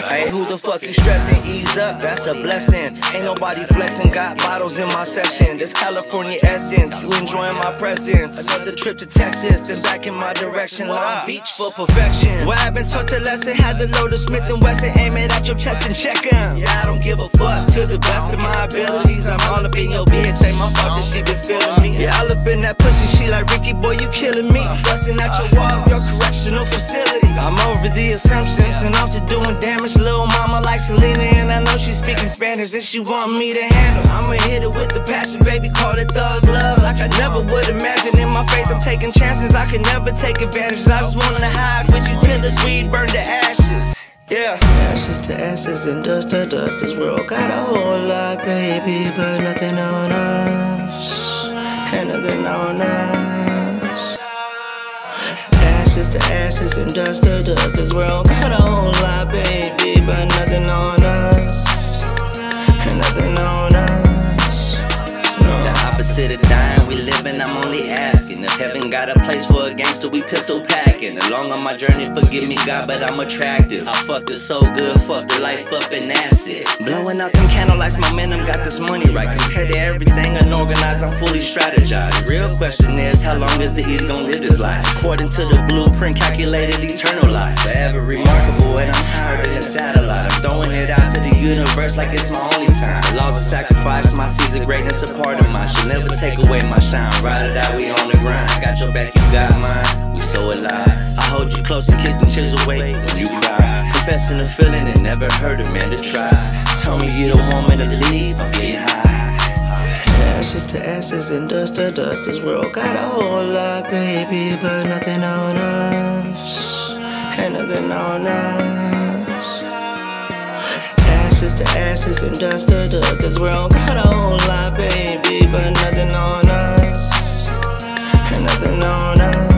Hey, who the fuck you stressing? Ease up, that's a blessing. Ain't nobody flexing, got bottles in my section. This California essence, you enjoying my presence. Another trip to Texas, then back in my direction. Long Beach for perfection. Where I've been taught to lesson, had to load a Smith & Wesson, aim it at your chest and check 'em. Yeah, I don't give a fuck. To the best of my abilities, I'm all up in your bitch. Ain't my fault that she been feeling me. Yeah, all up in that pussy, she like Ricky, boy, you killing me. Busting out your walls, girl, correctional facilities. I'm over the assumptions and off to doing damage. Little mama like Selena, and I know she's speaking Spanish and she want me to handle. I'ma hit it with the passion, baby, call it thug love. Like I never would imagine. In my faith, I'm taking chances, I can never take advantage. I just wanna hide with you till this weed burn to ashes. Yeah. Ashes to ashes and dust to dust. This world got a whole lot, baby, but nothing on us. And nothing on us. Ashes to ashes and dust to dust. This world got a whole lot, baby, but nothing on us. And nothing on us. No. The opposite of dying, we living, I'm only asking. If heaven got a place for a gangster, we pistol packing. Along on my journey, forgive me God, but I'm attractive. I fucked it so good, fucked the life up and that's it. Blowing out them candlelights, momentum, got this money right. Compared to everything unorganized, I'm fully strategized. Real question is, how long is the Eez gon' live this life? According to the blueprint, calculated eternal life. Forever remarkable and I'm higher than a satellite. I'm throwing it out to the universe like it's my only time. The laws of sacrifice, my seeds of greatness, a part of mine. Should never take away my shine. Ride it out, we on the grind. Got your back, you got mine. We so alive. I hold you close and kiss them tears away when you cry. Confessing the feeling it never hurt a man to try. Tell me you don't want me to leave, I'm getting high. Ashes to ashes and dust to dust. This world got a whole lot, baby, but nothing on us. And nothing on us. Ashes to ashes and dust to dust. This world got a whole lot, baby, but nothing on us. And nothing on us.